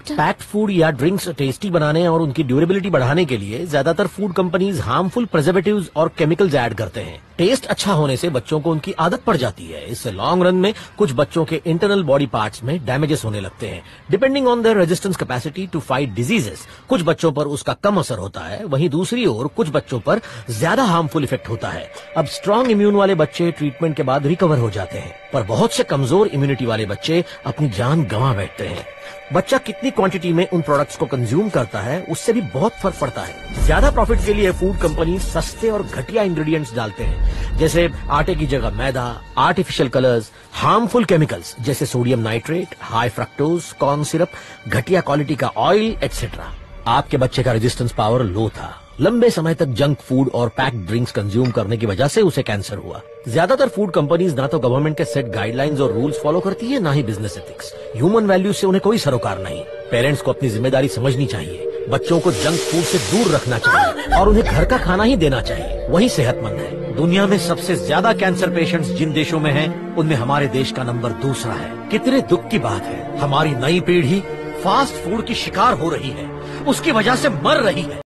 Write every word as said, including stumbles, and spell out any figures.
Doctor? Packed food या drinks tasty बनाने और उनकी ड्यूरेबिलिटी बढ़ाने के लिए ज्यादातर फूड कंपनीज हार्मफुल प्रिजर्वेटिव्स और केमिकल्स ऐड करते हैं। टेस्ट अच्छा होने से बच्चों को उनकी आदत पड़ जाती है। इससे लॉन्ग रन में कुछ बच्चों के इंटरनल बॉडी पार्ट्स में डैमेजेस होने लगते हैं। Depending on their resistance capacity to fight diseases, कुछ बच्चों पर उसका कम असर होता है, वहीं दूसरी ओर कुछ बच्चों पर ज्यादा हार्मफुल इफेक्ट होता है। अब स्ट्रांग इम्यून वाले बच्चे ट्रीटमेंट के बाद रिकवर हो जाते हैं, पर बहुत से कमजोर इम्यूनिटी वाले बच्चे अपनी जान गंवा बैठते हैं। बच्चा कितनी क्वांटिटी में उन प्रोडक्ट्स को कंज्यूम करता है उससे भी बहुत फर्क पड़ता है। ज्यादा प्रॉफिट के लिए फूड कंपनी सस्ते और घटिया इंग्रेडिएंट्स डालते हैं, जैसे आटे की जगह maida, artificial colours, harmful chemicals जैसे sodium nitrate, high fructose, corn syrup, घटिया क्वालिटी का ऑयल एक्सेट्रा। आपके बच्चे का रेजिस्टेंस पावर लो था, लंबे समय तक जंक फूड और पैक्ड ड्रिंक्स कंज्यूम करने की वजह से उसे कैंसर हुआ। ज्यादातर फूड कंपनीज ना तो गवर्नमेंट के सेट गाइडलाइंस और रूल्स फॉलो करती है, ना ही बिजनेस एथिक्स। ह्यूमन वैल्यूज से उन्हें कोई सरोकार नहीं। पेरेंट्स को अपनी जिम्मेदारी समझनी चाहिए, बच्चों को जंक फूड से दूर रखना चाहिए और उन्हें घर का खाना ही देना चाहिए, वही सेहतमंद है। दुनिया में सबसे ज्यादा कैंसर पेशेंट्स जिन देशों में हैं, उनमें हमारे देश का नंबर दूसरा है। कितने दुख की बात है, हमारी नई पीढ़ी फास्ट फूड की शिकार हो रही है, उसकी वजह से मर रही है।